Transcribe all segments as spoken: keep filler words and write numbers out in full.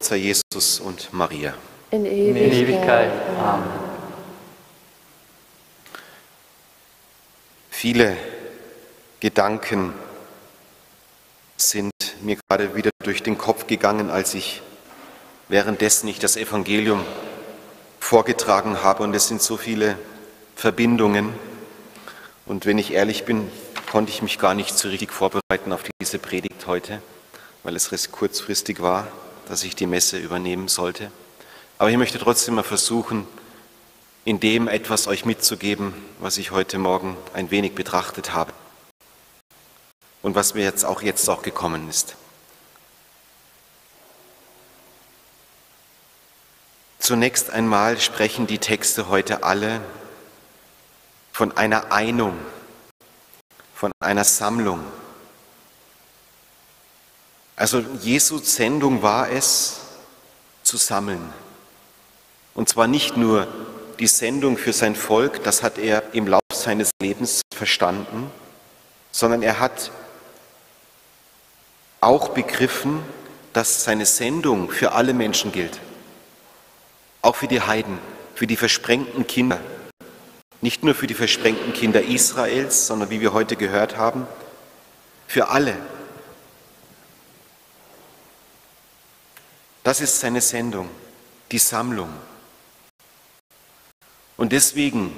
sei Jesus und Maria. In Ewigkeit. In Ewigkeit. Amen. Viele Gedanken sind mir gerade wieder durch den Kopf gegangen, als ich währenddessen ich das Evangelium vorgetragen habe. Und es sind so viele Verbindungen. Und wenn ich ehrlich bin, konnte ich mich gar nicht so richtig vorbereiten auf diese Predigt heute, weil es recht kurzfristig war, dass ich die Messe übernehmen sollte. Aber ich möchte trotzdem mal versuchen, in dem etwas euch mitzugeben, was ich heute Morgen ein wenig betrachtet habe und was mir jetzt auch jetzt auch gekommen ist. Zunächst einmal sprechen die Texte heute alle von einer Einung, von einer Sammlung. Also Jesu Sendung war es, zu sammeln. Und zwar nicht nur die Sendung für sein Volk, das hat er im Laufe seines Lebens verstanden, sondern er hat auch begriffen, dass seine Sendung für alle Menschen gilt. Auch für die Heiden, für die versprengten Kinder. Nicht nur für die versprengten Kinder Israels, sondern wie wir heute gehört haben, für alle. Das ist seine Sendung, die Sammlung. Und deswegen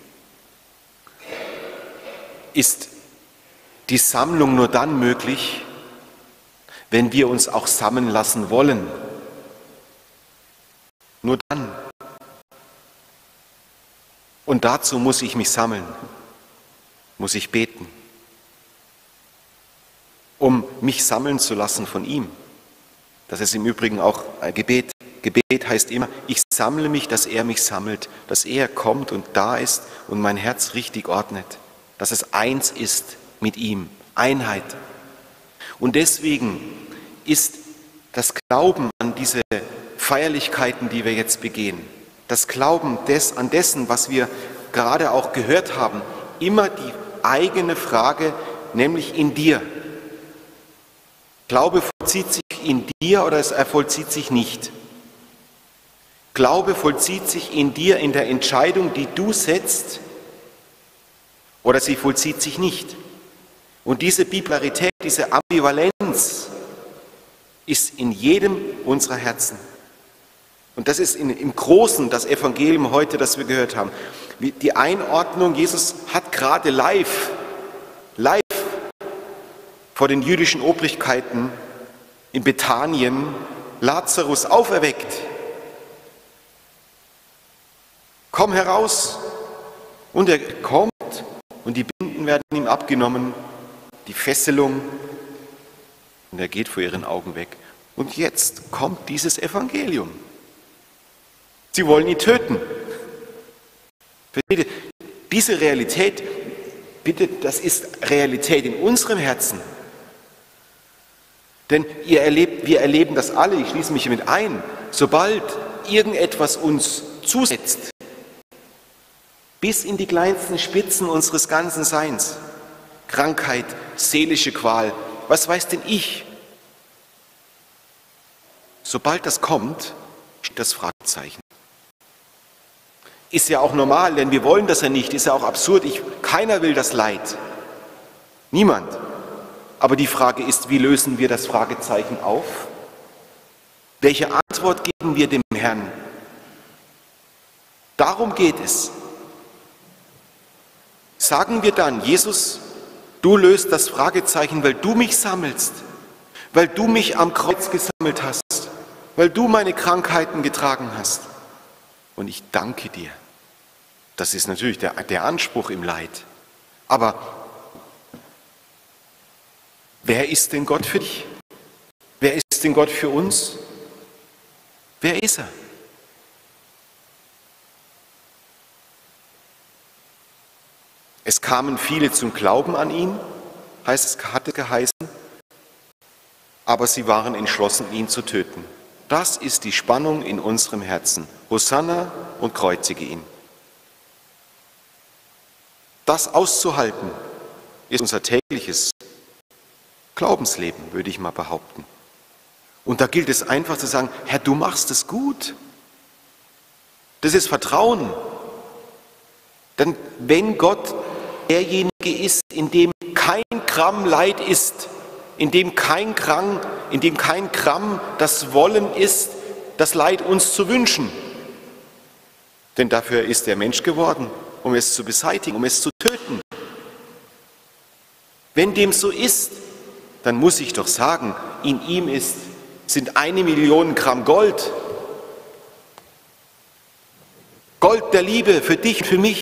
ist die Sammlung nur dann möglich, wenn wir uns auch sammeln lassen wollen. Nur dann. Und dazu muss ich mich sammeln, muss ich beten, um mich sammeln zu lassen von ihm. Das ist im Übrigen auch ein Gebet. Gebet heißt immer, ich sammle mich, dass er mich sammelt, dass er kommt und da ist und mein Herz richtig ordnet, dass es eins ist mit ihm, Einheit. Und deswegen ist das Glauben an diese Feierlichkeiten, die wir jetzt begehen, das Glauben des, an dessen, was wir gerade auch gehört haben, immer die eigene Frage, nämlich in dir. Glaube vollzieht sich in dir oder er vollzieht sich nicht. Glaube vollzieht sich in dir in der Entscheidung, die du setzt, oder sie vollzieht sich nicht. Und diese Bipolarität, diese Ambivalenz ist in jedem unserer Herzen. Und das ist in, im Großen das Evangelium heute, das wir gehört haben. Die Einordnung, Jesus hat gerade live, live vor den jüdischen Obrigkeiten in Bethanien Lazarus auferweckt. Komm heraus. Und er kommt und die Binden werden ihm abgenommen, die Fesselung, und er geht vor ihren Augen weg. Und jetzt kommt dieses Evangelium. Sie wollen ihn töten. Diese Realität, bitte, das ist Realität in unserem Herzen. Denn ihr erlebt, wir erleben das alle, ich schließe mich mit ein, sobald irgendetwas uns zusetzt, bis in die kleinsten Spitzen unseres ganzen Seins, Krankheit, seelische Qual, was weiß denn ich? Sobald das kommt, steht das Fragezeichen. Ist ja auch normal, denn wir wollen das ja nicht, ist ja auch absurd, ich, keiner will das Leid. Niemand. Aber die Frage ist, wie lösen wir das Fragezeichen auf? Welche Antwort geben wir dem Herrn? Darum geht es. Sagen wir dann, Jesus, du löst das Fragezeichen, weil du mich sammelst, weil du mich am Kreuz gesammelt hast, weil du meine Krankheiten getragen hast. Und ich danke dir. Das ist natürlich der, der Anspruch im Leid. Aber wer ist denn Gott für dich? Wer ist denn Gott für uns? Wer ist er? Es kamen viele zum Glauben an ihn, heißt es, hatte geheißen, aber sie waren entschlossen, ihn zu töten. Das ist die Spannung in unserem Herzen. Hosanna und kreuzige ihn. Das auszuhalten, ist unser tägliches Glaubensleben, würde ich mal behaupten. Und da gilt es einfach zu sagen, Herr, du machst es gut. Das ist Vertrauen. Denn wenn Gott derjenige ist, in dem kein Gramm Leid ist, in dem kein Gramm, in dem kein Gramm das Wollen ist, das Leid uns zu wünschen. Denn dafür ist er Mensch geworden, um es zu beseitigen, um es zu töten. Wenn dem so ist, dann muss ich doch sagen, in ihm ist, sind eine Million Gramm Gold. Gold der Liebe für dich und für mich.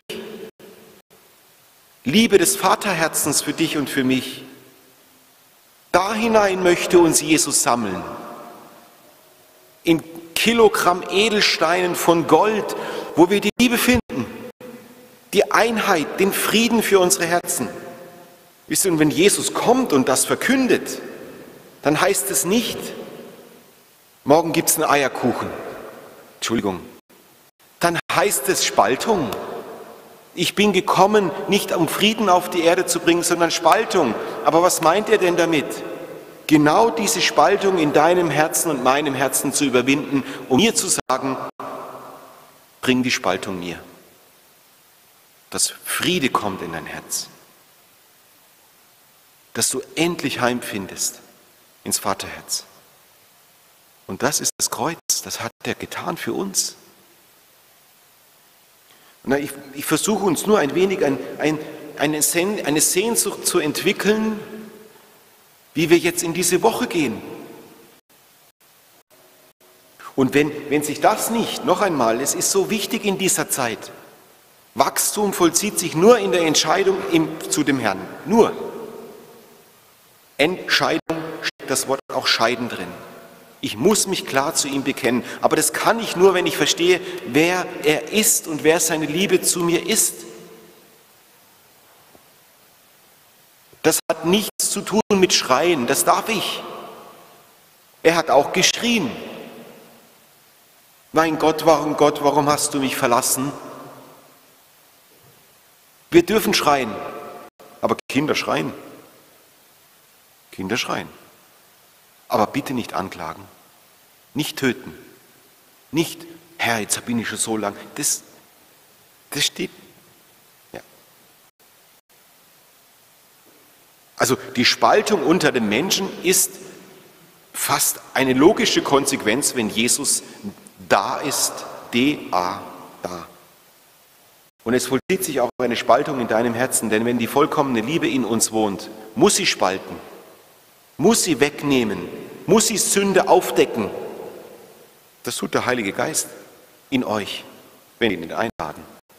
Liebe des Vaterherzens für dich und für mich. Da hinein möchte uns Jesus sammeln. In Kilogramm Edelsteinen von Gold, wo wir die Liebe finden, die Einheit, den Frieden für unsere Herzen. Wisst ihr, und wenn Jesus kommt und das verkündet, dann heißt es nicht, morgen gibt es einen Eierkuchen. Entschuldigung. Dann heißt es Spaltung. Ich bin gekommen, nicht um Frieden auf die Erde zu bringen, sondern Spaltung. Aber was meint er denn damit? Genau diese Spaltung in deinem Herzen und meinem Herzen zu überwinden, um mir zu sagen, bring die Spaltung mir. Dass Friede kommt in dein Herz. Dass du endlich heimfindest ins Vaterherz. Und das ist das Kreuz, das hat er getan für uns. Und ich, ich versuche uns nur ein wenig ein, ein, eine, Sen, eine Sehnsucht zu entwickeln, wie wir jetzt in diese Woche gehen. Und wenn, wenn sich das nicht, noch einmal, es ist so wichtig in dieser Zeit, Wachstum vollzieht sich nur in der Entscheidung im, zu dem Herrn, nur. Entscheidung steckt das Wort auch scheiden drin. Ich muss mich klar zu ihm bekennen, aber das kann ich nur, wenn ich verstehe, wer er ist und wer seine Liebe zu mir ist. Das hat nichts zu tun mit Schreien, das darf ich. Er hat auch geschrien. Mein Gott, warum Gott, warum hast du mich verlassen? Wir dürfen schreien, aber Kinder schreien. Kinder schreien. Aber bitte nicht anklagen, nicht töten, nicht, Herr, jetzt bin ich schon so lang. Das, das steht. Ja. Also die Spaltung unter den Menschen ist fast eine logische Konsequenz, wenn Jesus da ist, D-A, da. Und es vollzieht sich auch eine Spaltung in deinem Herzen, denn wenn die vollkommene Liebe in uns wohnt, muss sie spalten. Muss sie wegnehmen, muss sie Sünde aufdecken. Das tut der Heilige Geist in euch, wenn ihr ihn einladen.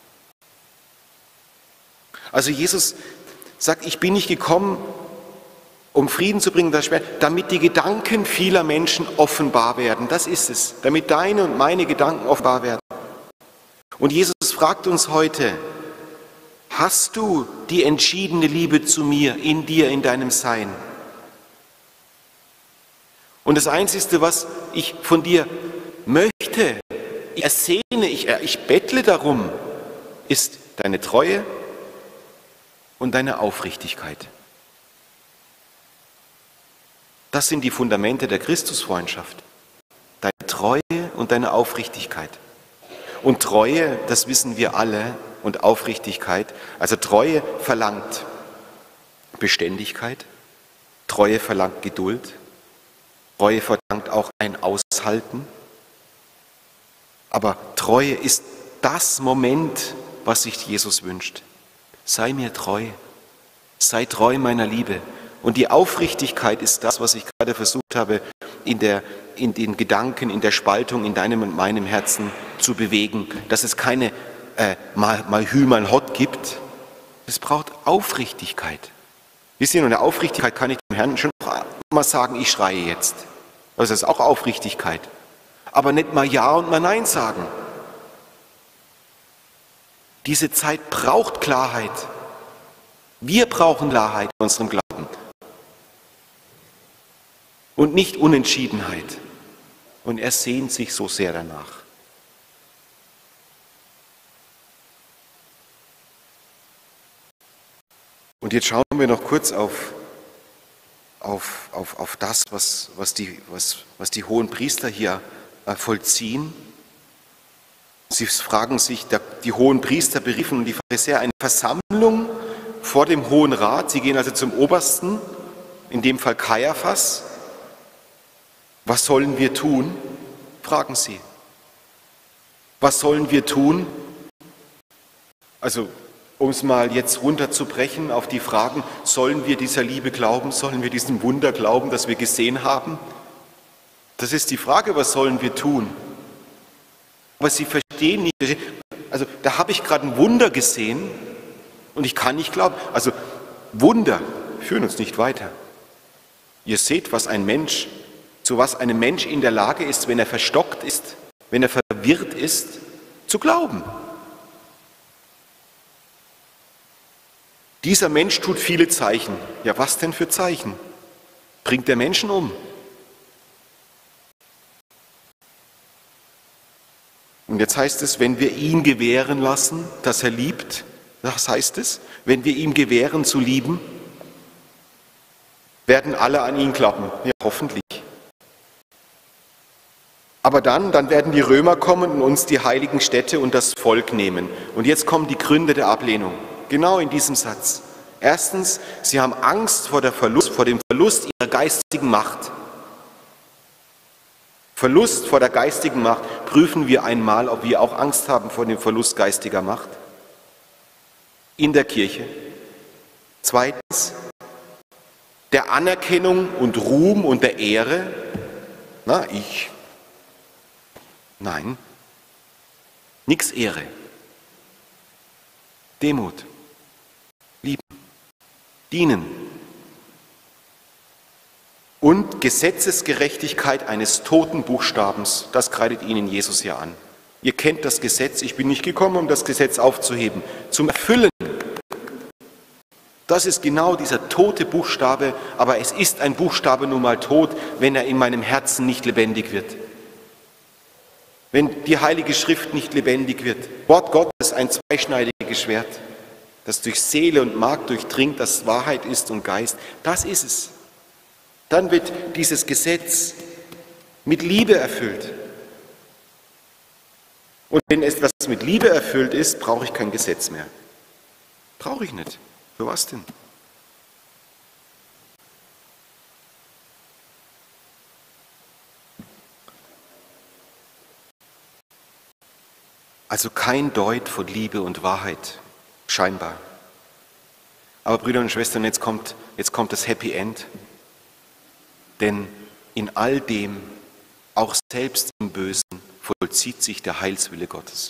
Also Jesus sagt, ich bin nicht gekommen, um Frieden zu bringen, damit die Gedanken vieler Menschen offenbar werden. Das ist es, damit deine und meine Gedanken offenbar werden. Und Jesus fragt uns heute, hast du die entschiedene Liebe zu mir, in dir, in deinem Sein? Und das Einzige, was ich von dir möchte, ich ersehne, ich, ich bettle darum, ist deine Treue und deine Aufrichtigkeit. Das sind die Fundamente der Christusfreundschaft. Deine Treue und deine Aufrichtigkeit. Und Treue, das wissen wir alle, und Aufrichtigkeit, also Treue verlangt Beständigkeit, Treue verlangt Geduld, Treue verlangt auch ein Aushalten. Aber Treue ist das Moment, was sich Jesus wünscht. Sei mir treu, sei treu meiner Liebe. Und die Aufrichtigkeit ist das, was ich gerade versucht habe, in, der, in den Gedanken, in der Spaltung, in deinem und meinem Herzen zu bewegen. Dass es keine äh, mal, mal Hü, mal Hott gibt. Es braucht Aufrichtigkeit. Wisst ihr, in der Aufrichtigkeit kann ich dem Herrn schon mal sagen, ich schreie jetzt. Also das ist auch Aufrichtigkeit. Aber nicht mal Ja und mal Nein sagen. Diese Zeit braucht Klarheit. Wir brauchen Klarheit in unserem Glauben. Und nicht Unentschiedenheit. Und er sehnt sich so sehr danach. Und jetzt schauen wir noch kurz auf, auf, auf, auf das, was, was, die, was, was die hohen Priester hier äh, vollziehen. Sie fragen sich, der, die hohen Priester beriefen und die Pharisäer eine Versammlung vor dem Hohen Rat. Sie gehen also zum Obersten, in dem Fall Kaiaphas. Was sollen wir tun? Fragen sie. Was sollen wir tun? Also, um es mal jetzt runterzubrechen auf die Fragen, sollen wir dieser Liebe glauben? Sollen wir diesem Wunder glauben, das wir gesehen haben? Das ist die Frage, was sollen wir tun? Aber sie verstehen nicht, also da habe ich gerade ein Wunder gesehen und ich kann nicht glauben. Also Wunder führen uns nicht weiter. Ihr seht, was ein Mensch, zu was ein Mensch in der Lage ist, wenn er verstockt ist, wenn er verwirrt ist, zu glauben. Dieser Mensch tut viele Zeichen. Ja, was denn für Zeichen? Bringt der Menschen um? Und jetzt heißt es, wenn wir ihn gewähren lassen, dass er liebt, was heißt es? Wenn wir ihm gewähren zu lieben, werden alle an ihn klappen. Ja, hoffentlich. Aber dann, dann werden die Römer kommen und uns die heiligen Städte und das Volk nehmen. Und jetzt kommen die Gründe der Ablehnung. Genau in diesem Satz. Erstens, sie haben Angst vor, der Verlust, vor dem Verlust ihrer geistigen Macht. Verlust vor der geistigen Macht. Prüfen wir einmal, ob wir auch Angst haben vor dem Verlust geistiger Macht. In der Kirche. Zweitens, der Anerkennung und Ruhm und der Ehre. Na, ich. Nein. Nix Ehre. Demut. Lieben. Dienen. Und Gesetzesgerechtigkeit eines toten Buchstabens, das kreidet ihnen Jesus ja an. Ihr kennt das Gesetz, ich bin nicht gekommen, um das Gesetz aufzuheben, zum Erfüllen. Das ist genau dieser tote Buchstabe, aber es ist ein Buchstabe nun mal tot, wenn er in meinem Herzen nicht lebendig wird. Wenn die Heilige Schrift nicht lebendig wird. Wort Gottes, ein zweischneidiges Schwert, das durch Seele und Mark durchdringt, das Wahrheit ist und Geist. Das ist es. Dann wird dieses Gesetz mit Liebe erfüllt. Und wenn etwas mit Liebe erfüllt ist, brauche ich kein Gesetz mehr. Brauche ich nicht. Für was denn? Also kein Deut von Liebe und Wahrheit, scheinbar. Aber Brüder und Schwestern, jetzt kommt, jetzt kommt das Happy End. Denn in all dem, auch selbst im Bösen, vollzieht sich der Heilswille Gottes.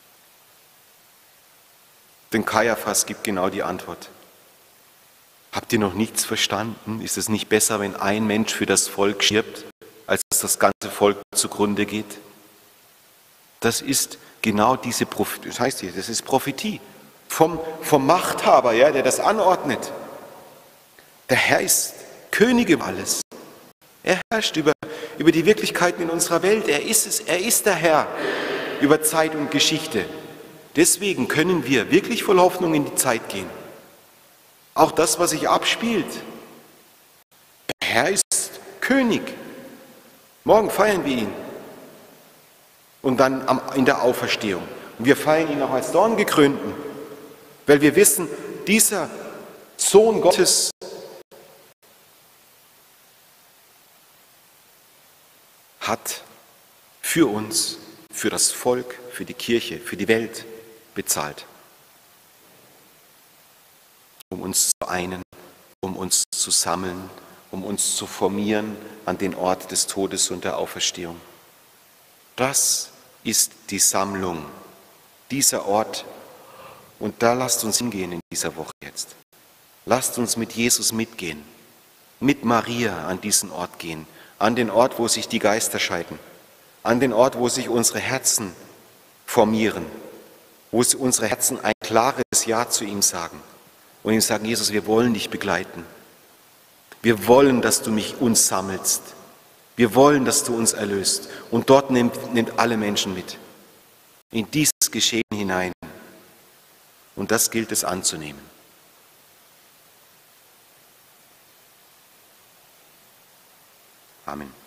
Denn Kaiaphas gibt genau die Antwort. Habt ihr noch nichts verstanden? Ist es nicht besser, wenn ein Mensch für das Volk stirbt, als dass das ganze Volk zugrunde geht? Das ist genau diese Prophetie, das heißt hier, das ist Prophetie vom, vom Machthaber, ja, der das anordnet. Der Herr ist König über alles. Er herrscht über, über die Wirklichkeiten in unserer Welt. Er ist es, er ist der Herr über Zeit und Geschichte. Deswegen können wir wirklich voll Hoffnung in die Zeit gehen. Auch das, was sich abspielt. Der Herr ist König. Morgen feiern wir ihn. Und dann in der Auferstehung. Und wir feiern ihn auch als Dorngekrönten, weil wir wissen, dieser Sohn Gottes hat für uns, für das Volk, für die Kirche, für die Welt bezahlt. Um uns zu einen, um uns zu sammeln, um uns zu formieren an den Ort des Todes und der Auferstehung. Das ist die Sammlung, dieser Ort. Und da lasst uns hingehen in dieser Woche jetzt. Lasst uns mit Jesus mitgehen, mit Maria an diesen Ort gehen, an den Ort, wo sich die Geister scheiden, an den Ort, wo sich unsere Herzen formieren, wo unsere Herzen ein klares Ja zu ihm sagen und ihm sagen, Jesus, wir wollen dich begleiten. Wir wollen, dass du mich uns sammelst. Wir wollen, dass du uns erlöst. Und dort nimmt, nimmt alle Menschen mit. In dieses Geschehen hinein. Und das gilt es anzunehmen. Amen.